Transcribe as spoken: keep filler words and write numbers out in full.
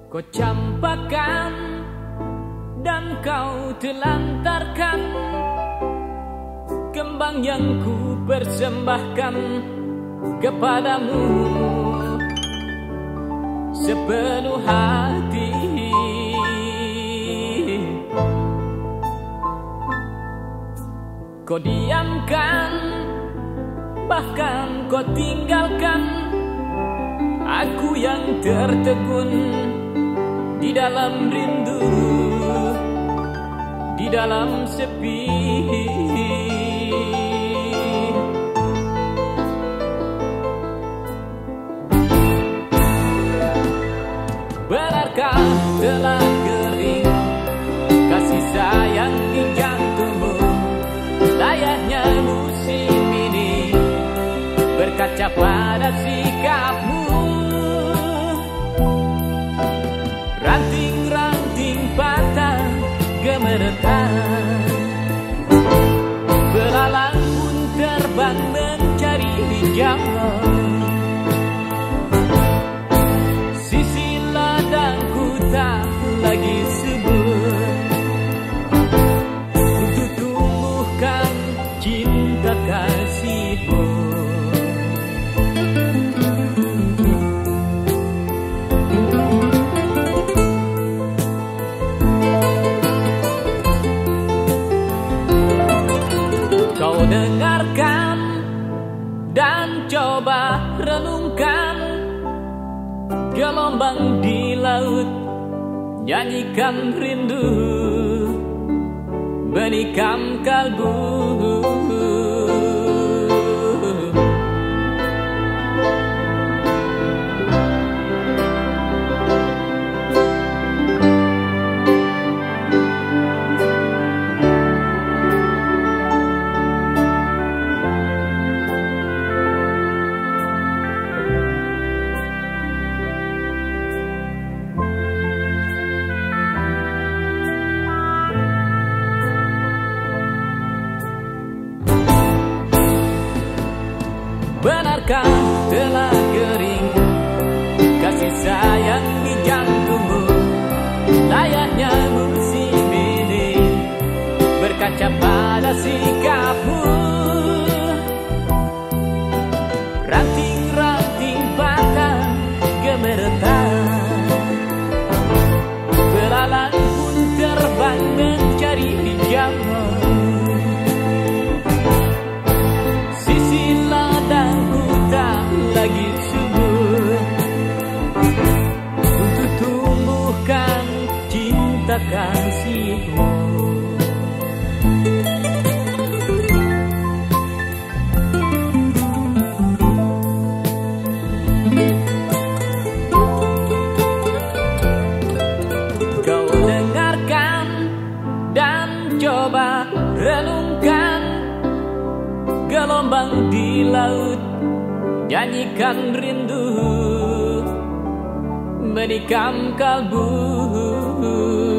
Kau campakkan dan kau telantarkan kembang yang ku persembahkan kepadamu sepenuh hati. Kau diamkan, bahkan kau tinggalkan aku yang tertegun di dalam rindu, di dalam sepi. Benarkah telah kering kasih sayang di jantungmu? Layaknya musim ini berkaca pada sikapmu. Ranting-ranting patah gemeretan, belalang pun terbang mencari hijauan. Sisi ladangku tak lagi subur untuk tumbuhkan cinta kasihmu. Kau dengarkan dan coba renungkan gelombang di laut, nyanyikan rindu, menikam kalbu. Benarkah telah kering kasih sayang di jantungmu? Layaknya musim ini berkaca pada sikapmu. Ranting-ranting patah gemeretan, belalang pun terbang mencari hijauan. Lagi subur untuk tumbuhkan cinta kasihmu. Kau dengarkan dan coba renungkan gelombang di laut, nyanyikan rindu, menikam kalbu.